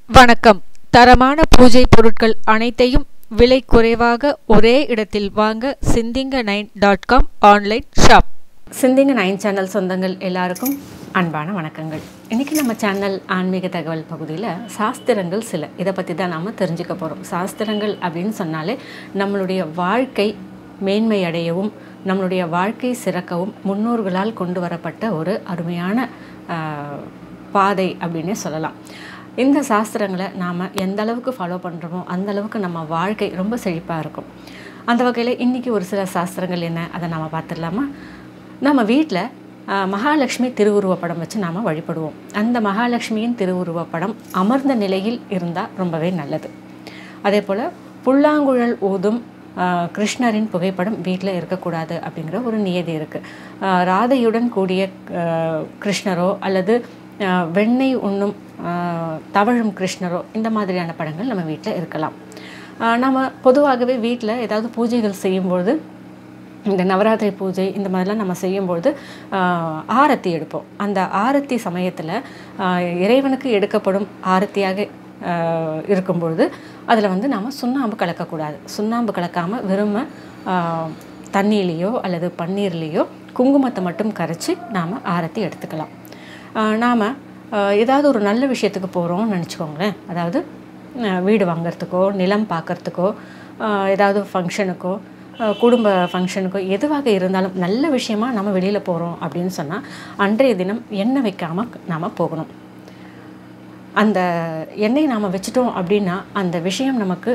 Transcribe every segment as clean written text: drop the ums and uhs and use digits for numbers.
வணக்கம். தரமான பூஜை பொருட்கள் அனைத்தையும் விலை குறைவாக ஒரே இடத்தில் வாங்க சிந்திங்க9.com ஆன்லைன் ஷாப். சிந்திங்க9 சேனல் சொந்தங்கள் எல்லாருக்கும் அன்பான வணக்கங்கள். இன்றைக்கி நம்ம சேனல் ஆன்மீக தகவல் பகுதியில் சாஸ்திரங்கள் சில இதை பற்றி தான் நாம் தெரிஞ்சுக்க போகிறோம். சாஸ்திரங்கள் அப்படின்னு சொன்னாலே நம்மளுடைய வாழ்க்கை மேன்மை அடையவும் நம்மளுடைய வாழ்க்கை சிறக்கவும் முன்னோர்களால் கொண்டு வரப்பட்ட ஒரு அருமையான பாதை அப்படின்னே சொல்லலாம். இந்த சாஸ்திரங்களை நாம் எந்த அளவுக்கு ஃபாலோ பண்ணுறோமோ அந்த அளவுக்கு நம்ம வாழ்க்கை ரொம்ப செழிப்பாக இருக்கும். அந்த வகையில் இன்றைக்கி ஒரு சில சாஸ்திரங்கள் என்ன அதை நாம் பார்த்துடலாமா? நம்ம வீட்டில் மகாலட்சுமி திருவுருவப்படம் வச்சு நாம் வழிபடுவோம். அந்த மகாலட்சுமியின் திருவுருவப்படம் அமர்ந்த நிலையில் இருந்தால் ரொம்பவே நல்லது. அதே போல் புல்லாங்குழல் ஊதும் கிருஷ்ணரின் புகைப்படம் வீட்டில் இருக்கக்கூடாது அப்படிங்கிற ஒரு நியதி இருக்குது. ராதையுடன் கூடிய கிருஷ்ணரோ அல்லது வெண்ணெய் உண்ணும் தவழும் கிருஷ்ணரோ இந்த மாதிரியான படங்கள் நம்ம வீட்டில் இருக்கலாம். நம்ம பொதுவாகவே வீட்டில் ஏதாவது பூஜைகள் செய்யும்பொழுது, இந்த நவராத்திரி பூஜை இந்த மாதிரிலாம் நம்ம செய்யும்பொழுது ஆரத்தி எடுப்போம். அந்த ஆரத்தி சமயத்தில் இறைவனுக்கு எடுக்கப்படும் ஆரத்தியாக இருக்கும்பொழுது அதில் நாம் சுண்ணாம்பு கலக்கக்கூடாது. சுண்ணாம்பு கலக்காமல் வெறும் தண்ணியிலையோ அல்லது பன்னீர்லேயோ குங்குமத்தை மட்டும் கரைச்சி நாம் ஆரத்தி எடுத்துக்கலாம். நாம் ஏதாவது ஒரு நல்ல விஷயத்துக்கு போகிறோம்னு நினச்சிக்கோங்களேன். அதாவது வீடு வாங்கிறதுக்கோ நிலம் பார்க்குறதுக்கோ ஏதாவது ஃபங்க்ஷனுக்கோ குடும்ப ஃபங்க்ஷனுக்கோ எதுவாக இருந்தாலும் நல்ல விஷயமா நம்ம வெளியில் போகிறோம் அப்படின்னு சொன்னால் அன்றைய தினம் எண்ணெய் வைக்காமல் நாம் போகணும். அந்த எண்ணெய் நாம் வச்சிட்டோம் அப்படின்னா அந்த விஷயம் நமக்கு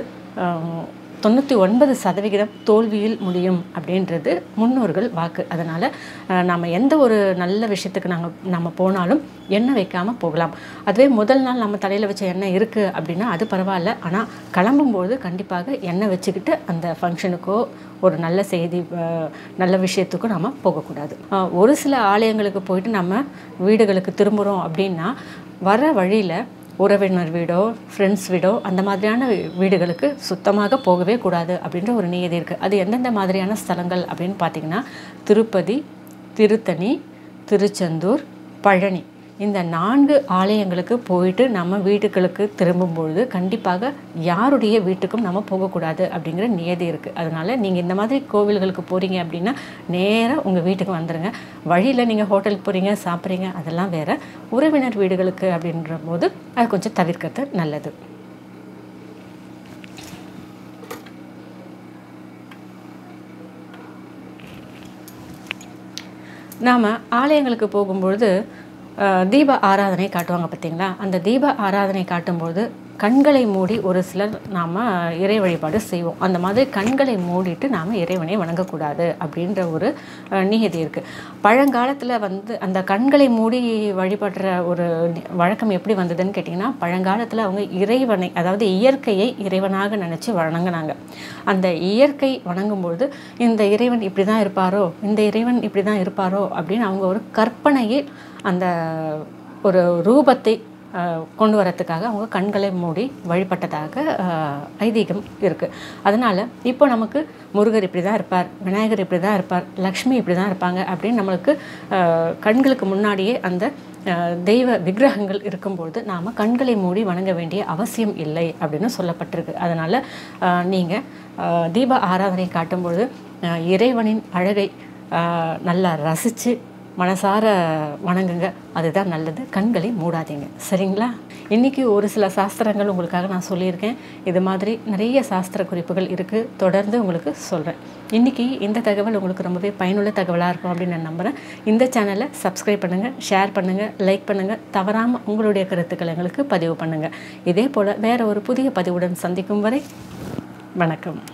99% தோல்வியில் முடியும் அப்படின்றது முன்னோர்கள் வாக்கு. அதனால் நாம் எந்த ஒரு நல்ல விஷயத்துக்கு நம்ம போனாலும் எண்ணெய் வைக்காமல் போகலாம். அதுவே முதல் நாள் நம்ம தலையில் வச்ச எண்ணெய் இருக்குது அப்படின்னா அது பரவாயில்ல. ஆனால் கிளம்பும்போது கண்டிப்பாக எண்ணெய் வச்சுக்கிட்டு அந்த ஃபங்க்ஷனுக்கோ ஒரு நல்ல செய்தி நல்ல விஷயத்துக்கும் நம்ம போகக்கூடாது. ஒரு சில ஆலயங்களுக்கு போயிட்டு நம்ம வீடுகளுக்கு திரும்புகிறோம் அப்படின்னா வர வழியில் உறவினர் வீடோ ஃப்ரெண்ட்ஸ் வீடோ அந்த மாதிரியான வீடுகளுக்கு சுத்தமாக போகவே கூடாது அப்படின்ற ஒரு நியதி இருக்குது. அது எந்தெந்த மாதிரியான ஸ்தலங்கள் அப்படின்னு பார்த்திங்கன்னா திருப்பதி, திருத்தணி, திருச்செந்தூர், பழனி இந்த 4 ஆலயங்களுக்கு போயிட்டு நம்ம வீட்டுகளுக்கு திரும்பும்பொழுது கண்டிப்பாக யாருடைய வீட்டுக்கும் நம்ம போகக்கூடாது அப்படிங்கிற நியதி இருக்குது. அதனால் நீங்கள் இந்த மாதிரி கோவில்களுக்கு போகிறீங்க அப்படின்னா நேராக உங்கள் வீட்டுக்கு வந்துடுங்க. வழியில் நீங்கள் ஹோட்டலுக்கு போகிறீங்க சாப்பிட்றீங்க அதெல்லாம் வேறு. உறவினர் வீடுகளுக்கு அப்படின்ற போது அது கொஞ்சம் தவிர்க்கிறது நல்லது. நாம் ஆலயங்களுக்கு போகும்பொழுது தீப ஆராதனை காட்டுவாங்க பார்த்தீங்களா? அந்த தீப ஆராதனை காட்டும்போது கண்களை மூடி ஒரு சிலர் நாம் இறை வழிபாடு செய்வோம். அந்த மாதிரி கண்களை மூடிட்டு நாம் இறைவனை வணங்கக்கூடாது அப்படின்ற ஒரு நியதி இருக்குது. பழங்காலத்தில் அந்த கண்களை மூடி வழிபடுற ஒரு வழக்கம் எப்படி வந்ததுன்னு கேட்டிங்கன்னா, பழங்காலத்தில் அவங்க இறைவனை அதாவது இயற்கையை இறைவனாக நினச்சி வணங்கினாங்க. அந்த இயற்கை வணங்கும்பொழுது இந்த இறைவன் இப்படி தான் இருப்பாரோ இந்த இறைவன் இப்படி தான் இருப்பாரோ அப்படின்னு அவங்க ஒரு கற்பனையில் அந்த ஒரு ரூபத்தை கொண்டு வரத்துக்காக அவங்க கண்களை மூடி வழிபட்டதாக ஐதீகம் இருக்குது. அதனால் இப்போ நமக்கு முருகர் இப்படி தான் இருப்பார், விநாயகர் இப்படி தான் இருப்பார், லக்ஷ்மி இப்படி தான் இருப்பாங்க அப்படின்னு நம்மளுக்கு கண்களுக்கு முன்னாடியே அந்த தெய்வ விக்கிரகங்கள் இருக்கும்பொழுது நாம் கண்களை மூடி வணங்க வேண்டிய அவசியம் இல்லை அப்படின்னு சொல்லப்பட்டிருக்கு. அதனால் நீங்கள் தீப ஆராதனை காட்டும்பொழுது இறைவனின் அழகை நல்லா ரசித்து மனசார வணங்குங்க. அதுதான் நல்லது. கண்களை மூடாதீங்க. சரிங்களா? இன்றைக்கி ஒரு சில சாஸ்திரங்கள் உங்களுக்காக நான் சொல்லியிருக்கேன். இது மாதிரி நிறைய சாஸ்திர குறிப்புகள் இருக்குது. தொடர்ந்து உங்களுக்கு சொல்கிறேன். இன்றைக்கி இந்த தகவல் உங்களுக்கு ரொம்பவே பயனுள்ள தகவலாக இருக்கும் அப்படின்னு நான் நம்புகிறேன். இந்த சேனலை சப்ஸ்கிரைப் பண்ணுங்கள், ஷேர் பண்ணுங்கள், லைக் பண்ணுங்கள். தவறாமல் உங்களுடைய கருத்துக்களை எங்களுக்கு பதிவு பண்ணுங்கள். இதே போல் வேறு ஒரு புதிய பதிவுடன் சந்திக்கும் வரை வணக்கம்.